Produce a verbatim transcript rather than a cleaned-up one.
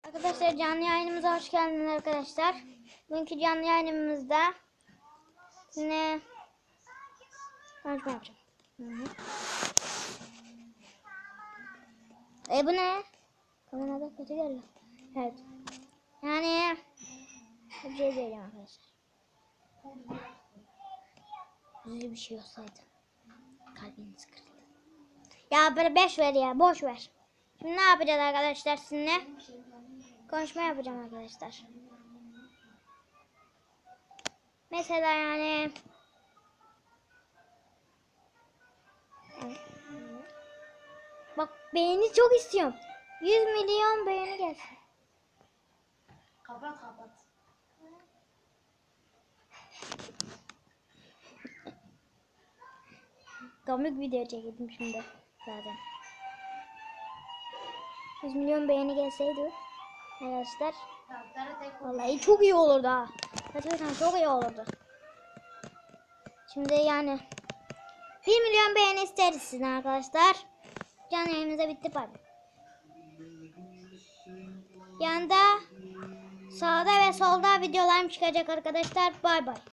Arkadaşlar canlı yayınımıza hoş geldiniz arkadaşlar. Bugünkü canlı yayınımızda yine konuşma yapacağım. Hı hı. E bu ne? Kamerada kötü geliyor. Evet. Yani bir şey diyeceğim arkadaşlar. Üzücü bir şey olsaydı kalbiniz kırıldı. Ya böyle beş ver ya, boş ver. Şimdi ne yapacağız arkadaşlar sizinle? Konuşma yapacağım arkadaşlar. Mesela yani bak, beğeni çok istiyorum. yüz milyon beğeni gelsin. Kapat kapat. Komik video çektim şimdi zaten. yüz milyon beğeni gelseydi arkadaşlar, vallahi çok iyi olurdu ha. Gerçekten çok iyi olurdu. Şimdi yani bir milyon beğeni isteriz sizden arkadaşlar. Canlı yayınımız da bitti pardon. Yanda sağda ve solda videolarım çıkacak arkadaşlar. Bay bay.